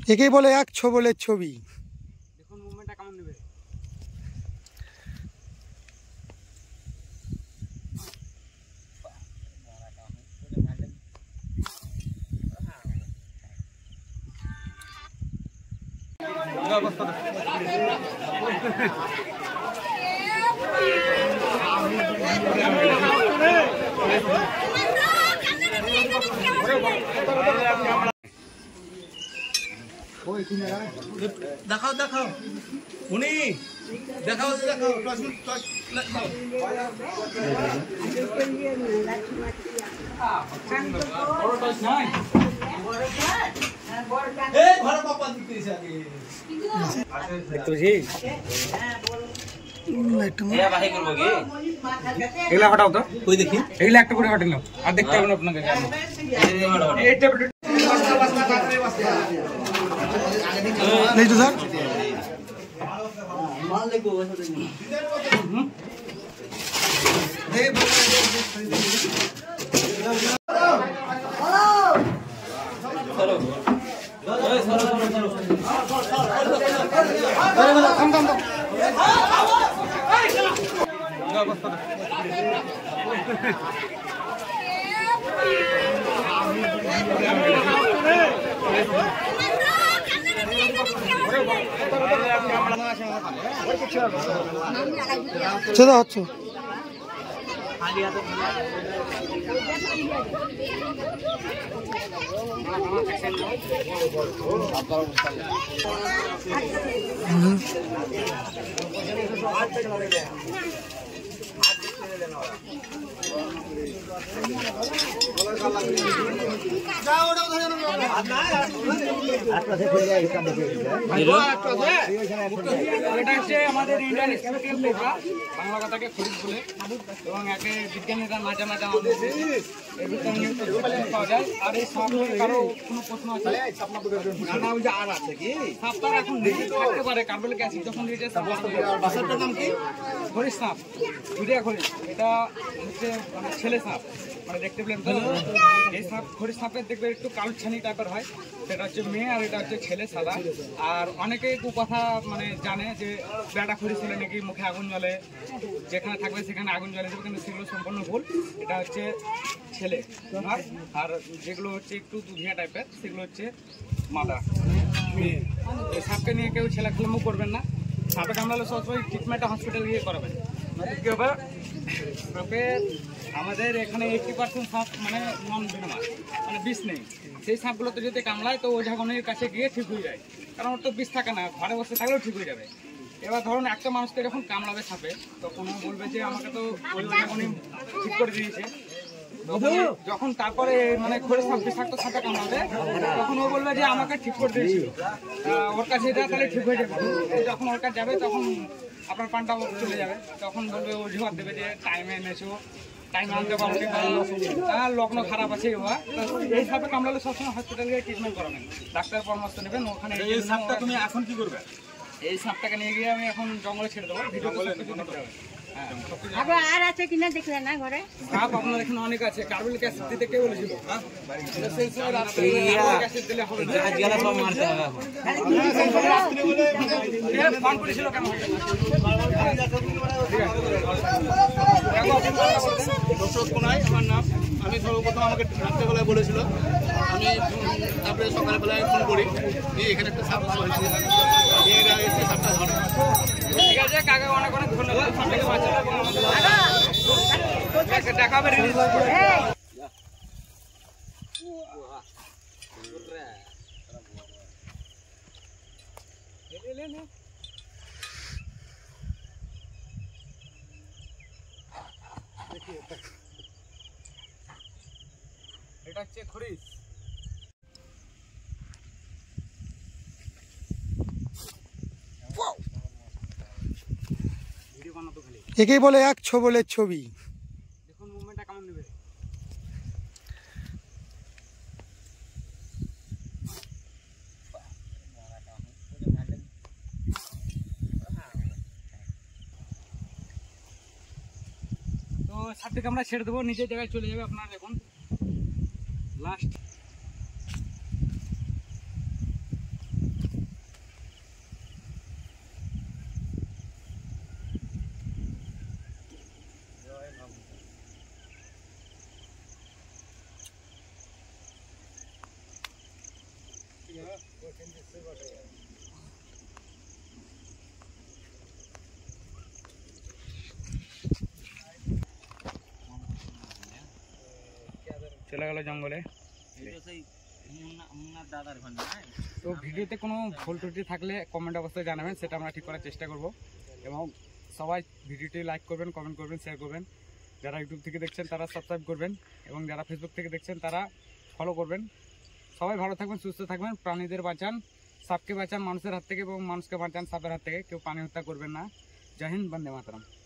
একেই বলে এক ছোবলের ছবি। দেখুন মুভমেন্টটা কেমন নেবে। দেখাও দেখাও উনি দেখাও দেখাও এগুলা হটাও তো, ওই দেখি এগুলা একটা করে হটানো আর দেখতে হবে না আপনাকে। এই তো স্যার সেটা হচ্ছে আমাদের ইন্ডিয়ান স্পেশাল পেপার বাংলা কথাকে খরিদ বলে, এবং একে বিজ্ঞানীরা মাঝে মাঝে আমাদের পাওয়া যায়। আর এই সাপের কারো কোনো প্রশ্ন আছে? সাপটার এখন থাকতে পারে কার্বলিক অ্যাসিড যখন দিয়েছে। সাপটার নাম কি? খরিদ সাপ, ভিডিয়া খরিদ। এটা হচ্ছে মানে ছেলে সাপ, মানে দেখতে পেলেন তো। এই সাপ খরিদ সাপের দেখবে একটু কালো ছানি টাইপের হয়, সেটা হচ্ছে মেয়ে আর এটা হচ্ছে ছেলে সাদা। আর অনেকে কথা মানে জানে যে বেটা খরিদ ছিল নাকি মুখে আগুন জ্বলে, যেখানে থাকবে সেখানে আগুন জ্বলে দেবে, কিন্তু সেগুলো সম্পূর্ণ ভুল। এটা হচ্ছে ছেলে। আর যেগুলো হচ্ছে একটু দুধিয়া টাইপের সেগুলো হচ্ছে মাদা মেয়ে। এই সাপকে নিয়ে কেউ ছেলে খেলামো করবেন না। সাপে কামড়ালে সবসময় ট্রিটমেন্টটা হসপিটাল গিয়ে করাবেন। কি হবে, সাপের আমাদের এখানে 80% সাপ মানে নন ভেনামাস, মানে বিষ নেই। সেই সাপগুলোতে যদি কামড়ায় তো ওঝাগনের কাছে গিয়ে ঠিক হয়ে যায়, কারণ ওর তো বিষ থাকে না, ঘরে বসে থাকলেও ঠিক হয়ে যাবে। এবার ধরুন একটা মানুষকে যখন কামড়াবে সাপে, তখন ও বলবে যে আমাকে তো ওই ওঝাগনি ঠিক করে দিয়েছে। যখন তারপরে মানে খড়ি সাপ বিষাক্ত সাপে কামড়াবে, তখন ও বলবে যে আমাকে ঠিক করে দিয়েছিল, ওর কাছে এটা তাহলে ঠিক হয়ে যাবে। যখন ওর কাছে যাবে তখন আপনার পানটা চলে যাবে, তখন বলবে অজুহাত দেবে যে টাইমে এনেছো, টাইমে আনতে পারবে, লগ্ন খারাপ আছে। এই সাপে কামড়ালে সবসময় হসপিটালে গিয়ে ট্রিটমেন্ট করাবেন, ডাক্তার পরামর্শ নেবেন ওখানে। এই সাপটা তুমি এখন কি করবে? এই সাপটাকে নিয়ে গিয়ে আমি এখন জঙ্গলে ছেড়ে দেবো। ভিডিও করে দেখতে হবে। আর আছে কিনা দেখলেন না ঘরে? সাপ আপনার এখানে অনেক আছে। কার্বলিক অ্যাসিড দিতে কে বলেছিল? সেই সময় রাত্রে অ্যাসিড দিলে হবে না। ফোন করেছিল কেন? আমার নাম, আমি সর্বপ্রথম আমাকে রাত্রেবেলায় বলেছিল, আমি তারপরে সকালবেলায় ফোন করি যে এখানে একটা সাপ হয়েছে, এসে সাপটা ধরে। ঠিক আছে কাকা, অনেক অনেক ধন্যবাদ। দেখাবে এটা হচ্ছে খরিস। একেই বলে এক ছোবলের ছবি। দেখুন মুভমেন্টটা কেমন নেবে। তো সাপটাকে আমরা ছেড়ে দেবো, নিজের জায়গায় চলে যাবে। আপনারা দেখুন লাস্ট চলে গেল জঙ্গলে। তো ভিডিওতে কোনো ভুল ত্রুটি থাকলে কমেন্ট অবস্থায় জানাবেন, সেটা আমরা ঠিক করার চেষ্টা করব। এবং সবাই ভিডিওটি লাইক করবেন, কমেন্ট করবেন, শেয়ার করবেন। যারা ইউটিউব থেকে দেখছেন তারা সাবস্ক্রাইব করবেন, এবং যারা ফেসবুক থেকে দেখছেন তারা ফলো করবেন। সবাই ভালো থাকবেন, সুস্থ থাকবেন, প্রাণীদের বাঁচান, সাপকে বাঁচান মানুষের হাত থেকে, এবং মানুষকে বাঁচান সাপের হাত থেকে। কেউ প্রাণী হত্যা করবেন না। জয় হিন্দ, বন্দে মাতরম।